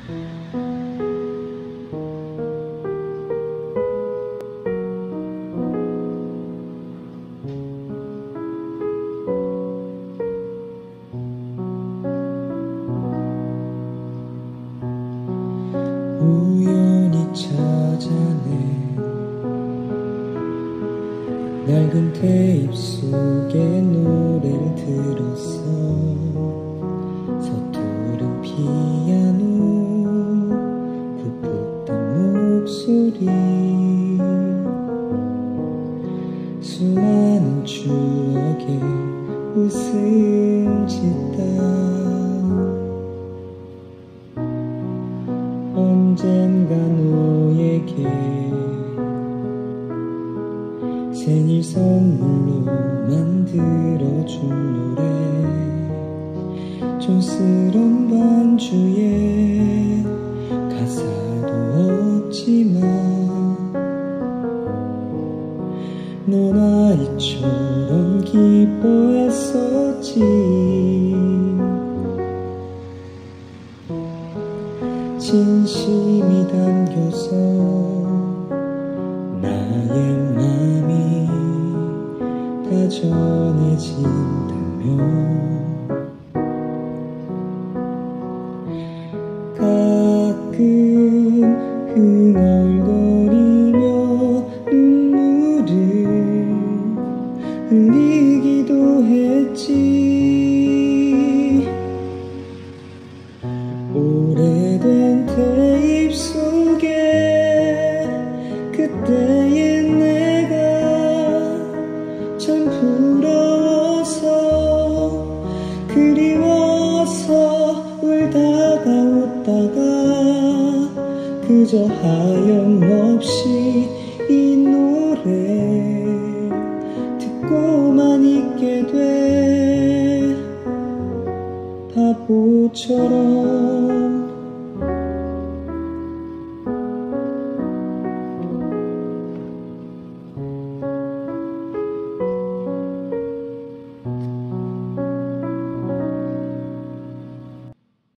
우연히 찾아낸 낡은 테이프 속에 노래를 들었어. 서투른 피아노 풋풋한 목소리 수많은 추억에 웃음 짓다. 언젠가 너에게 생일 선물로 만들어준 노래 촌스런 반주에 가사도 없지만 넌 아이처럼 기뻐했었지. 진심이 담겨서 나의 맘이 다 전해진다면 가끔 흥얼거리며 눈물을 흘리기도 했지. 오래된 테이프 속에 그때의 내가 참 부러워서 그리워서 울다가 웃다가 그저 하염없이 이 노래 듣고만 있게 돼. 바보처럼